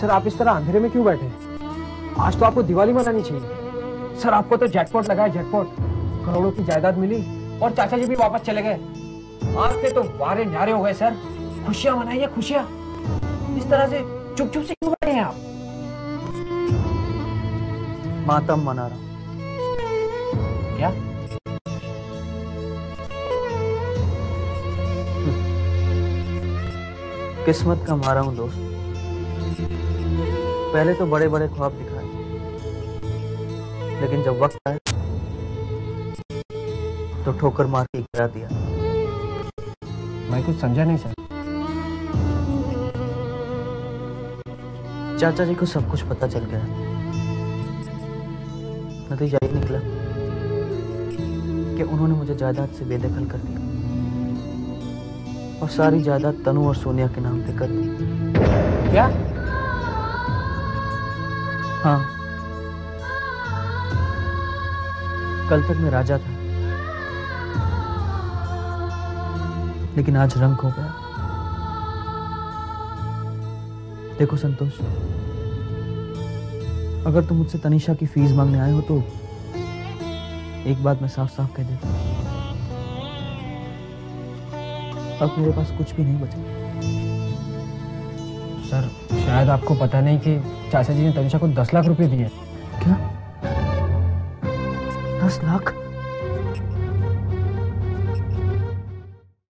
Sir आप इस तरह अंधेरे में क्यों बैठे? आज तो आपको दिवाली मनानी चाहिए। सर आपको तो जैकपॉट लगा है, जैकपॉट। करोड़ों की जायदाद मिली और चाचा जी भी वापस चले गए। आपके तो वारे न्यारे हो गए सर। खुशियां मनाइए, खुशियां। इस तरह से चुप चुप से क्यों बैठे हैं आप? मातम मना रहा हूं। क्या? किस्मत का मारा हूं दोस्त। पहले तो बड़े बड़े ख्वाब दिखाए, लेकिन जब वक्त आया तो ठोकर मार के गिरा दिया। मैं कुछ समझा नहीं सर। चाचा जी को सब कुछ पता चल गया। नतीजा ये निकला कि उन्होंने मुझे जायदाद से बेदखल कर दिया और सारी जायदाद तनु और सोनिया के नाम पे कर दी। क्या? हाँ, कल तक मैं राजा था, लेकिन आज रंक हो गया। देखो संतोष, अगर तुम मुझसे तनीषा की फीस मांगने आए हो तो एक बात मैं साफ साफ कह देता हूं, अब मेरे पास कुछ भी नहीं बचा। सर शायद आपको पता नहीं कि चाचा जी ने तनीषा को 10 लाख रुपए दिए। क्या? 10 लाख?